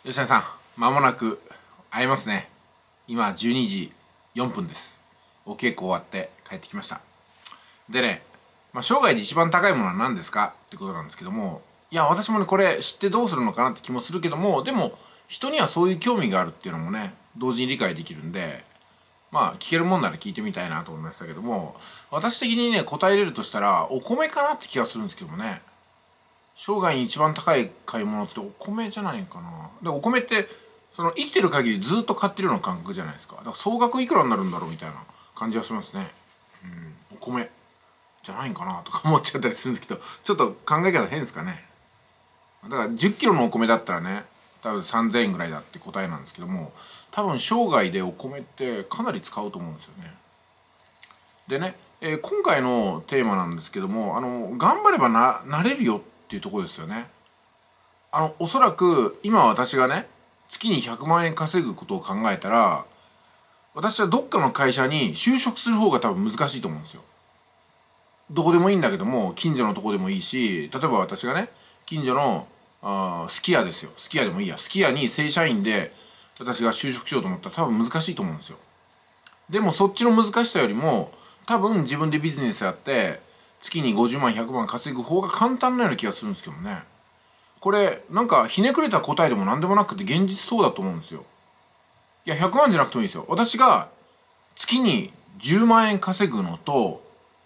吉谷さん、まもなく会えますね。今12時4分です。お稽古終わって帰ってきました。でね、生涯で一番高いものは何ですかってことなんですけども、いや、私もね、これ知ってどうするのかなって気もするけども、でも、人にはそういう興味があるっていうのもね、同時に理解できるんで、聞けるもんなら聞いてみたいなと思いましたけども、私的にね、答えれるとしたら、お米かなって気がするんですけどもね。生涯に一番高い買い物ってお米じゃないかな。で、お米って、生きてる限りずっと買ってるような感覚じゃないですか。だから総額いくらになるんだろうみたいな感じはしますね。お米じゃないんかなとか思っちゃったりするんですけど、ちょっと考え方変ですかね。だから10キロのお米だったらね、多分3000円ぐらいだって答えなんですけども、多分生涯でお米ってかなり使うと思うんですよね。でね、今回のテーマなんですけども、頑張ればなれるよっていうところですよね。おそらく今私がね、月に100万円稼ぐことを考えたら、私はどっかの会社に就職する方が多分難しいと思うんですよ。どこでもいいんだけども、近所のとこでもいいし、例えば私がね、近所のすき家ですよ。すき家でもいいや。すき家に正社員で私が就職しようと思ったら多分難しいと思うんですよ。でもそっちの難しさよりも、多分自分でビジネスやって、月に50万、100万稼ぐ方が簡単なような気がするんですけどね。これなんかひねくれた答えでも何でもなくて現実そうだと思うんですよ。いや100万じゃなくてもいいですよ。私が月に10万円稼ぐのと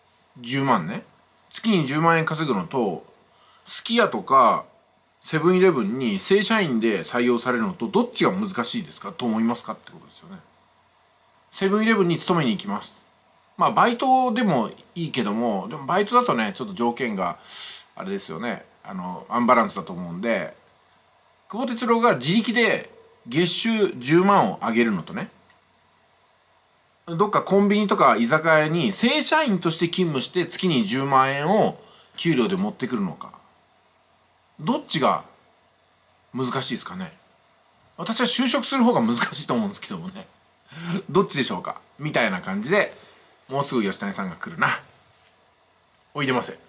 10万ね、月に10万円稼ぐのとすき家とかセブンイレブンに正社員で採用されるのとどっちが難しいですかと思いますかってことですよね。セブンイレブンに勤めに行きます。バイトでもいいけども、でもバイトだとねちょっと条件があれですよね、アンバランスだと思うんで、久保哲郎が自力で月収10万を上げるのとね、どっかコンビニとか居酒屋に正社員として勤務して月に10万円を給料で持ってくるのか、どっちが難しいですかね。私は就職する方が難しいと思うんですけどもね。どっちでしょうかみたいな感じで、もうすぐ吉谷さんが来るな。おいでませ。